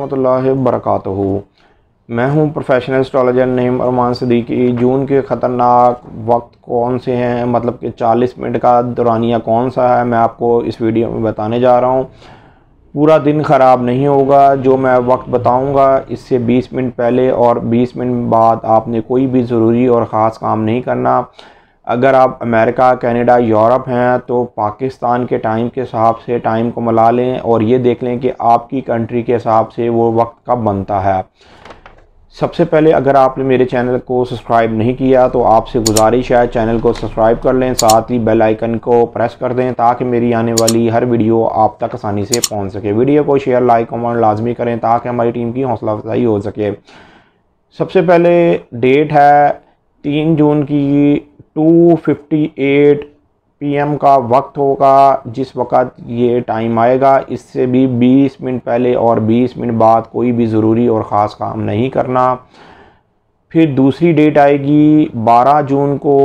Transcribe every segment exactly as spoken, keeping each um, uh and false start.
रहमतुल्लाहि व बरकातहू। मैं हूं प्रोफेशनल एस्ट्रोलॉजर नईम अरमान सिद्दीकी। जून के ख़तरनाक वक्त कौन से हैं, मतलब कि चालीस मिनट का दौरानिया कौन सा है, मैं आपको इस वीडियो में बताने जा रहा हूं। पूरा दिन ख़राब नहीं होगा। जो मैं वक्त बताऊंगा इससे बीस मिनट पहले और बीस मिनट बाद आपने कोई भी ज़रूरी और ख़ास काम नहीं करना। अगर आप अमेरिका, कनाडा, यूरोप हैं तो पाकिस्तान के टाइम के हिसाब से टाइम को मिला लें और ये देख लें कि आपकी कंट्री के हिसाब से वो वक्त कब बनता है। सबसे पहले अगर आपने मेरे चैनल को सब्सक्राइब नहीं किया तो आपसे गुजारिश है चैनल को सब्सक्राइब कर लें, साथ ही बेल आइकन को प्रेस कर दें ताकि मेरी आने वाली हर वीडियो आप तक आसानी से पहुंच सके। वीडियो को शेयर, लाइक, कमेंट लाजमी करें ताकि हमारी टीम की हौसला अफजाई हो सके। सबसे पहले डेट है तीन जून की, two fifty eight P M का वक्त होगा जिस वक्त ये टाइम आएगा। इससे भी बीस मिनट पहले और बीस मिनट बाद कोई भी ज़रूरी और ख़ास काम नहीं करना। फिर दूसरी डेट आएगी बारह जून को,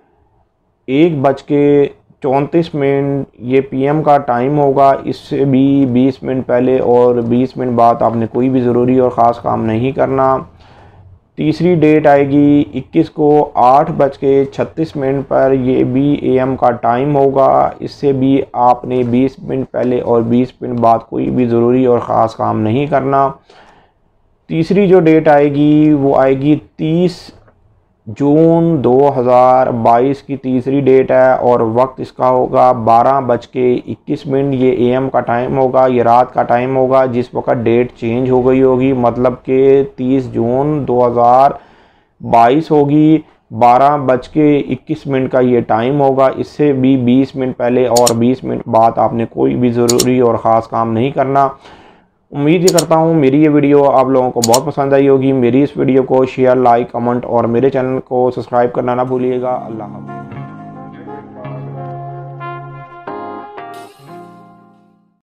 एक बज के चौंतीस मिनट ये पी एम का टाइम होगा। इससे भी बीस मिनट पहले और बीस मिनट बाद आपने कोई भी ज़रूरी और ख़ास काम नहीं करना। तीसरी डेट आएगी इक्कीस को, आठ बज के छत्तीस मिनट पर ये भी ए एम का टाइम होगा। इससे भी आपने बीस मिनट पहले और बीस मिनट बाद कोई भी ज़रूरी और ख़ास काम नहीं करना। तीसरी जो डेट आएगी वो आएगी तीस जून दो हज़ार बाईस की तीसरी डेट है और वक्त इसका होगा बारह बज के इक्कीस मिनट। ये ए एम का टाइम होगा, ये रात का टाइम होगा जिस वक्त डेट चेंज हो गई होगी, मतलब कि तीस जून दो हज़ार बाईस होगी। बारह बज के इक्कीस मिनट का ये टाइम होगा। इससे भी बीस मिनट पहले और बीस मिनट बाद आपने कोई भी ज़रूरी और ख़ास काम नहीं करना। उम्मीद ये करता हूँ मेरी ये वीडियो आप लोगों को बहुत पसंद आई होगी। मेरी इस वीडियो को शेयर, लाइक, कमेंट और मेरे चैनल को सब्सक्राइब करना ना भूलिएगा। अल्लाह हाफ़िज़।